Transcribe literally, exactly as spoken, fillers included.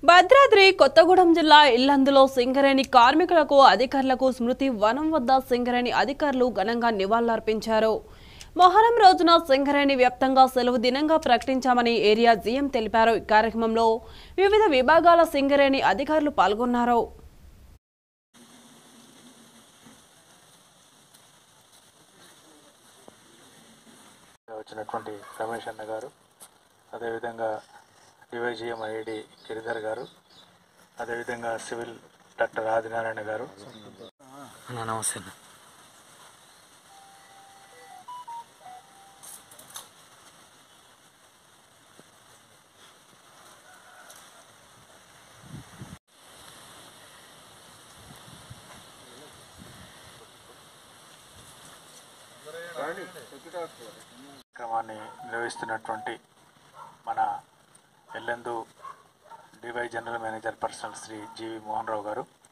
భద్రాద్రి కొత్తగూడెం జిల్లా ఇల్లందులో సింగరేణి కార్మికులకు అధికారులకు స్మృతి వనం వద్ద సింగరేణి అధికారులు ఘనంగా నివాళులర్పించారు. మొహరం రోజున సింగరేణి వ్యాప్తంగా సెలవు దినంగా ప్రకటించామని ఏరియా జీఎం తెలిపారు. ఈ కార్యక్రమంలో వివిధ విభాగాల సింగరేణి అధికారులు పాల్గొన్నారు. వచ్చినటువంటి రమేష్ అన్న గారు, అదేవిధంగా డివైజీఎం ఐడి గిరిధర్ గారు, అదేవిధంగా సివిల్ డాక్టర్ ఆదినారాయణ గారు. నమస్తే. కార్యక్రమాన్ని నిర్వహిస్తున్నటువంటి మన Yellandu DY general manager personnel Shri G V Mohan Rao గారు,